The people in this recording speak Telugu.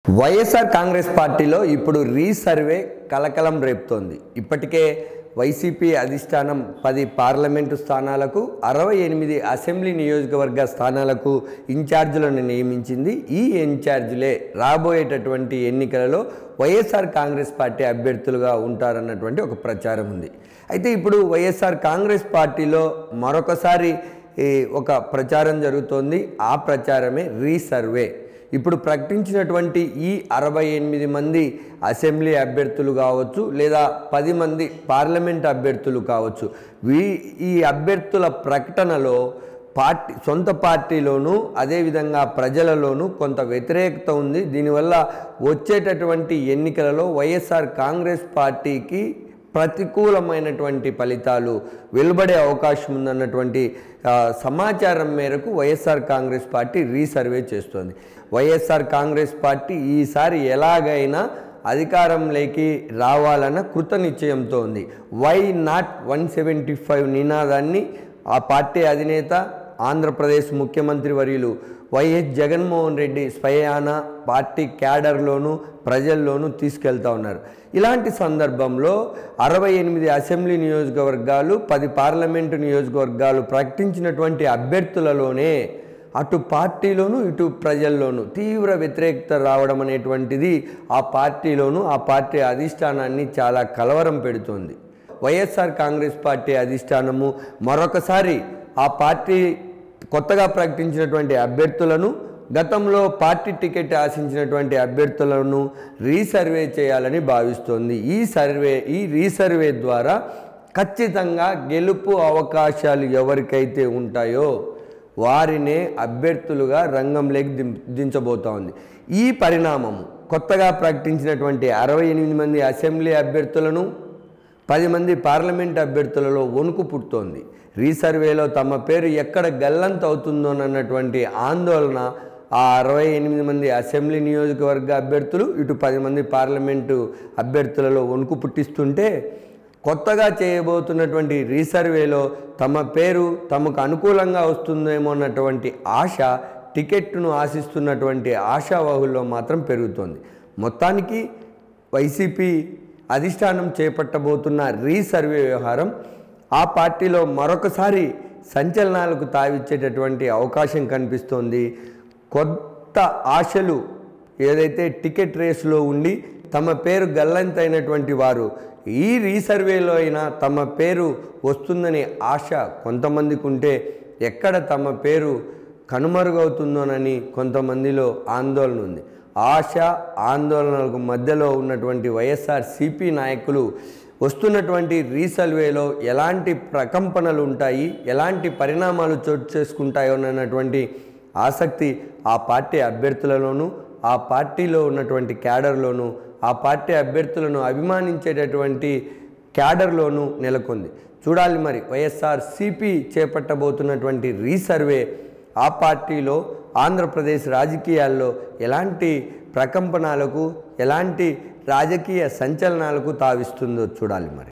వైఎస్ఆర్ కాంగ్రెస్ పార్టీలో ఇప్పుడు రీసర్వే కలకలం రేపుతోంది. ఇప్పటికే వైసీపీ అధిష్టానం 10 పార్లమెంటు స్థానాలకు 68 అసెంబ్లీ నియోజకవర్గ స్థానాలకు ఇన్ఛార్జీలను నియమించింది. ఈ ఇన్ఛార్జీలే రాబోయేటటువంటి ఎన్నికలలో వైఎస్ఆర్ కాంగ్రెస్ పార్టీ అభ్యర్థులుగా ఉంటారన్నటువంటి ఒక ప్రచారం ఉంది. అయితే ఇప్పుడు వైఎస్ఆర్ కాంగ్రెస్ పార్టీలో మరొకసారి ఒక ప్రచారం జరుగుతోంది. ఆ ప్రచారమే రీసర్వే. ఇప్పుడు ప్రకటించినటువంటి ఈ 68 మంది అసెంబ్లీ అభ్యర్థులు కావచ్చు, లేదా 10 మంది పార్లమెంట్ అభ్యర్థులు కావచ్చు, ఈ అభ్యర్థుల ప్రకటనలో సొంత పార్టీలోనూ అదేవిధంగా ప్రజలలోనూ కొంత వ్యతిరేకత ఉంది. దీనివల్ల వచ్చేటటువంటి ఎన్నికలలో వైఎస్ఆర్ కాంగ్రెస్ పార్టీకి ప్రతికూలమైనటువంటి ఫలితాలు వెలువడే అవకాశం ఉందన్నటువంటి సమాచారం మేరకు వైఎస్ఆర్ కాంగ్రెస్ పార్టీ రీసర్వే చేస్తోంది. వైఎస్ఆర్ కాంగ్రెస్ పార్టీ ఈసారి ఎలాగైనా అధికారంలోకి రావాలన్న కృత నిశ్చయంతో ఉంది. వై నాట్ 175 నినాదాన్ని ఆ పార్టీ అధినేత ఆంధ్రప్రదేశ్ ముఖ్యమంత్రి వర్యులు వైఎస్ జగన్మోహన్ రెడ్డి స్వయాన పార్టీ క్యాడర్లోనూ ప్రజల్లోనూ తీసుకెళ్తా ఉన్నారు. ఇలాంటి సందర్భంలో 68 అసెంబ్లీ నియోజకవర్గాలు, 10 పార్లమెంటు నియోజకవర్గాలు ప్రకటించినటువంటి అభ్యర్థులలోనే అటు పార్టీలోనూ ఇటు ప్రజల్లోనూ తీవ్ర వ్యతిరేకత రావడం అనేటువంటిది ఆ పార్టీలోనూ ఆ పార్టీ అధిష్టానాన్ని చాలా కలవరం పెడుతోంది. వైఎస్ఆర్ కాంగ్రెస్ పార్టీ అధిష్టానము మరొకసారి ఆ పార్టీ కొత్తగా ప్రకటించినటువంటి అభ్యర్థులను, గతంలో పార్టీ టికెట్ ఆశించినటువంటి అభ్యర్థులను రీసర్వే చేయాలని భావిస్తోంది. ఈ రీసర్వే ద్వారా ఖచ్చితంగా గెలుపు అవకాశాలు ఎవరికైతే ఉంటాయో వారినే అభ్యర్థులుగా రంగంలోకి దించబోతా ఉంది. ఈ పరిణామము కొత్తగా ప్రకటించినటువంటి 68 మంది అసెంబ్లీ అభ్యర్థులను, 10 మంది పార్లమెంట్ అభ్యర్థులలో వణుకు పుడుతోంది. రీసర్వేలో తమ పేరు ఎక్కడ గల్లంత అవుతుందోనన్నటువంటి ఆందోళన ఆ 68 మంది అసెంబ్లీ నియోజకవర్గ అభ్యర్థులు, ఇటు 10 మంది పార్లమెంటు అభ్యర్థులలో వణుకు పుట్టిస్తుంటే, కొత్తగా చేయబోతున్నటువంటి రీసర్వేలో తమ పేరు తమకు అనుకూలంగా వస్తుందేమో అన్నటువంటి ఆశ, టికెట్ను ఆశిస్తున్నటువంటి ఆశావాహుల్లో మాత్రం పెరుగుతోంది. మొత్తానికి వైసీపీ అధిష్టానం చేపట్టబోతున్న రీసర్వే వ్యవహారం ఆ పార్టీలో మరొకసారి సంచలనాలకు తావిచ్చేటటువంటి అవకాశం కనిపిస్తోంది. కొత్త ఆశలు ఏదైతే టికెట్ రేసులో ఉండి తమ పేరు గల్లంతైనటువంటి వారు ఈ రీసర్వేలో అయినా తమ పేరు వస్తుందనే ఆశ కొంతమందికి ఉంటే, ఎక్కడ తమ పేరు కనుమరుగవుతుందోనని కొంతమందిలో ఆందోళన ఉంది. ఆశ ఆందోళనలకు మధ్యలో ఉన్నటువంటి వైఎస్ఆర్సీపీ నాయకులు వస్తున్నటువంటి రీసర్వేలో ఎలాంటి ప్రకంపనలు ఉంటాయి, ఎలాంటి పరిణామాలు చోటు చేసుకుంటాయో అన్నటువంటి ఆసక్తి ఆ పార్టీ అభ్యర్థులలోనూ, ఆ పార్టీలో ఉన్నటువంటి క్యాడర్లోనూ, ఆ పార్టీ అభ్యర్థులను అభిమానించేటటువంటి క్యాడర్లోనూ నెలకొంది. చూడాలి మరి వైఎస్ఆర్సీపీ చేపట్టబోతున్నటువంటి రీసర్వే ఆ పార్టీలో ఆంధ్రప్రదేశ్ రాజకీయాల్లో ఎలాంటి ప్రకంపనలకు, ఎలాంటి రాజకీయ సంచలనాలకు తావిస్తుందో చూడాలి మరి.